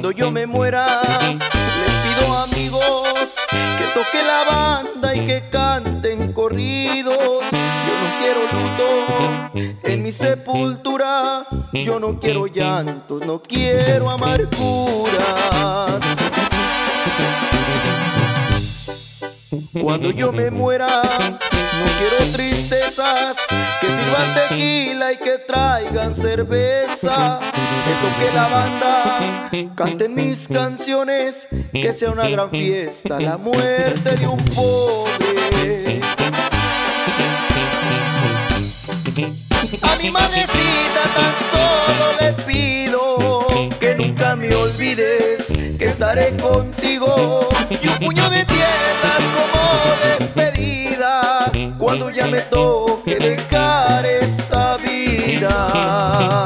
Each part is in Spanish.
Cuando yo me muera, les pido amigos que toquen la banda y que canten corridos. Yo no quiero luto en mi sepultura, yo no quiero llantos, no quiero amarguras. Cuando yo me muera, no quiero tristezas, que sirvan tequila y que traigan cerveza. Que toque la banda, canten mis canciones, que sea una gran fiesta la muerte de un pobre. A mi madrecita tan solo le pido que nunca me olvides, que estaré contigo, y un puño de tierra como despedida cuando ya me toque dejar esta vida.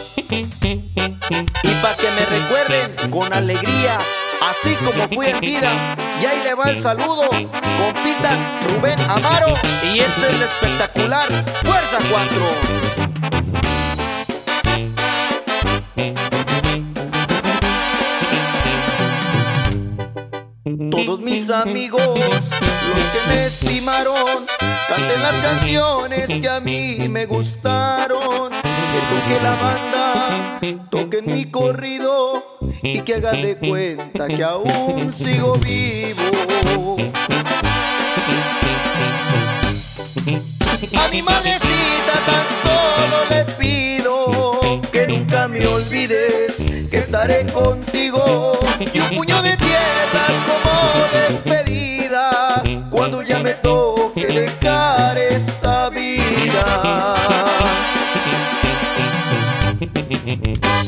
Y pa' que me recuerden con alegría, así como fui en vida. Y ahí le va el saludo, compita Rubén Amaro. Y este es el espectacular Fuerza 4. Todos mis amigos, los que me estimaron, canten las canciones que a mí me gustaron. Que toque la banda, toquen mi corrido y que hagan de cuenta que aún sigo vivo. A mi madrecita tan solo le pido que nunca me olvides, que estaré contigo, y un puño de tierra como despedida cuando ya me toque dejar esta vida.